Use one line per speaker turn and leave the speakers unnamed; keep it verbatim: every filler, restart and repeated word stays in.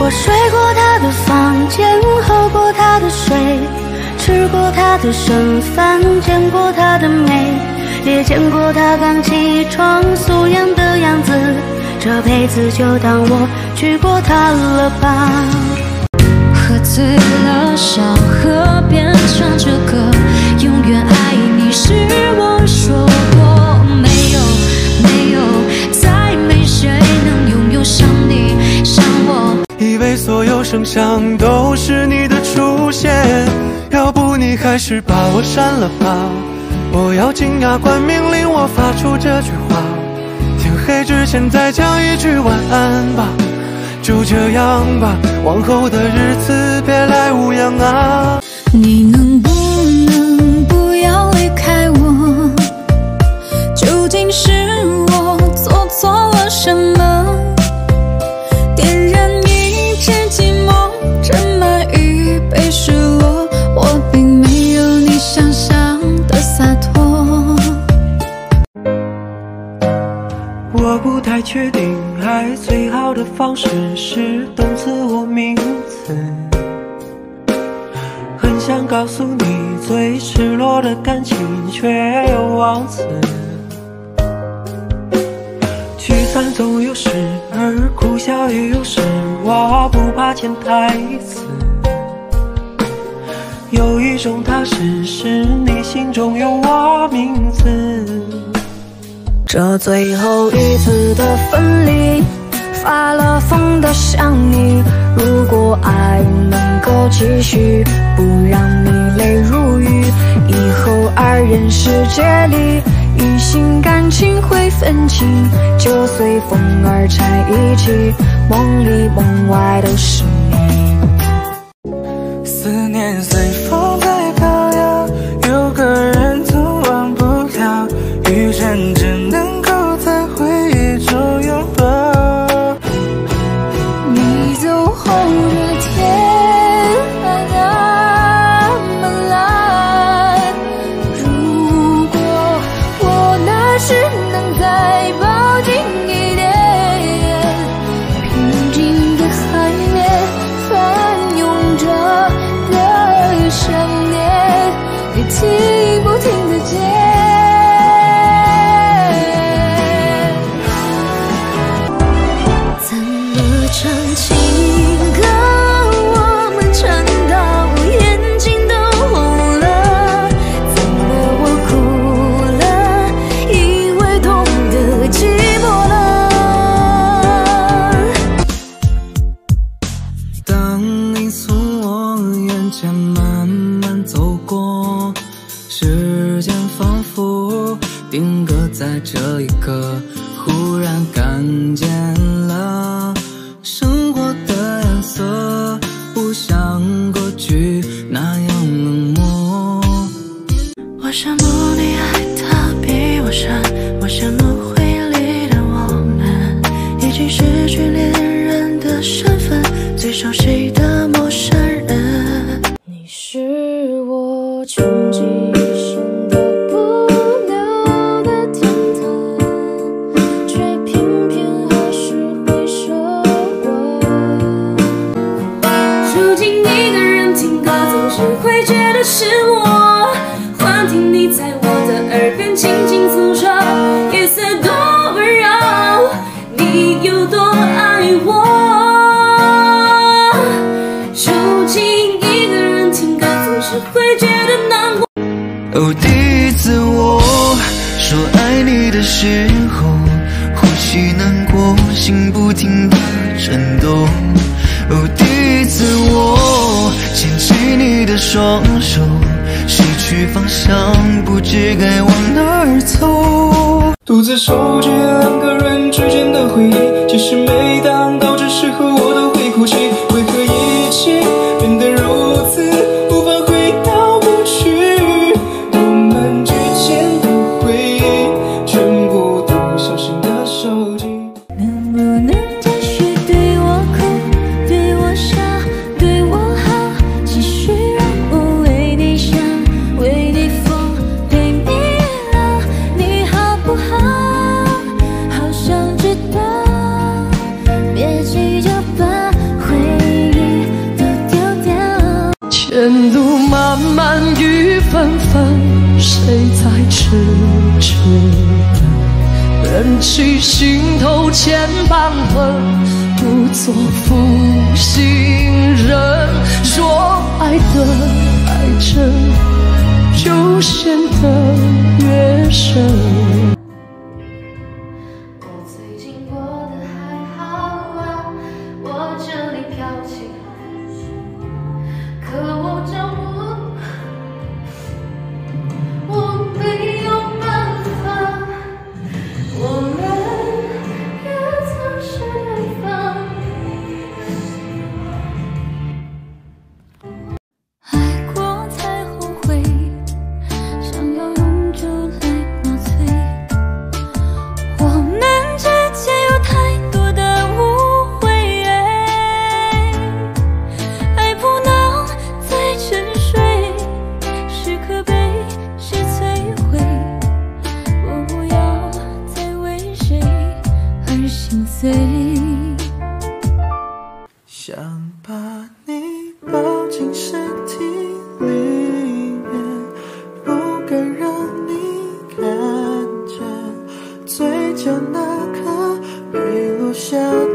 我睡过他的房间，喝过他的水，吃过他的剩饭，见过他的美，也见过他刚起床素颜的样子。这辈子就当我娶过她了吧。
喝醉了，小河边唱着歌，永远爱你是我说过，没有没有，再没谁能拥有像你像我。
以为所有声响都是你的出现，要不你还是把我删了吧。我要紧牙关命令我发出这句话，天黑之前再讲一句晚安吧。就这样吧，往后的日子别来无恙啊。
你能不能不要离开我？究竟是我做错了什么？点燃一支寂寞，斟满一杯失落，我并没有你想象的洒脱。
我不太确定，爱最好的方式是动词或名词。很想告诉你最赤裸的感情，却又忘词。聚散总有时，而哭笑也有时。我不怕潜台词，有一种踏实，是你心中有我名字。
这最后一次的分离，发了疯的想你。如果爱能够继续，不让你泪如雨，以后二人世界里，异性感情会分清，就随风儿在一起，梦里梦外都是你。
思念随风在飘摇，有个人总忘不了，遇见只能够在回忆中拥抱。
你走后的天那么蓝，如果我那时能再抱紧一点，平静的海面翻涌着的想念，也听不听得见。怎么唱情歌，我们唱到眼睛都红了，怎么我哭了，因为懂得寂寞了。
当你从我眼前慢慢走过，时间仿佛定格在这一刻，忽然看见了生活的颜色，不像过去那样冷漠。
我羡慕你爱他比我深，我羡慕回忆里的我们，已经失去恋人的身份，最熟悉的陌生人。你是我穷极一生都不留的天堂，却偏偏还是会守望。如今一个人听歌，总是会觉得是我，幻听你在我的耳边轻轻诉说，夜色多温柔，你有多爱我。如今一个人听歌，总是会觉得难过。
哦，第一次我说爱你的时候，呼吸难过，心不停地颤抖。哦，第一次我牵起你的双手，失去方向，不知该往哪儿走。独自守着两个人之间的回忆，其实每当到这时候我都会哭泣。为何一切变得如此无法回到过去？我们之间的回忆全部都小心的收集。
能不能继续对我哭，对我笑，对我好，继续让我为你想，为你疯，对你老，你好不好？好想知道
谁在痴痴的忍气心头千般恨，不做负心人。若爱的太真，就陷得越深。
我最近过得还好啊，我这里飘起海，可我找不，我没有办法，我们也曾是对方。
爱过才后悔，想要用酒来麻醉。我们之间有太多的误会，爱不能再沉睡，是可悲是摧毁。我不要再为谁而心碎。
想把你抱进身体里面，不敢让你看见嘴角那颗没落下